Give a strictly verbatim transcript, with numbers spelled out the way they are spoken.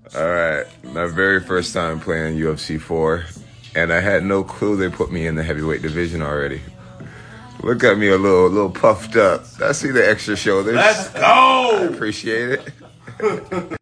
All right, my very first time playing U F C four, and I had no clue they put me in the heavyweight division already. Look at me, a little, a little puffed up. I see the extra shoulders. Let's go. I appreciate it.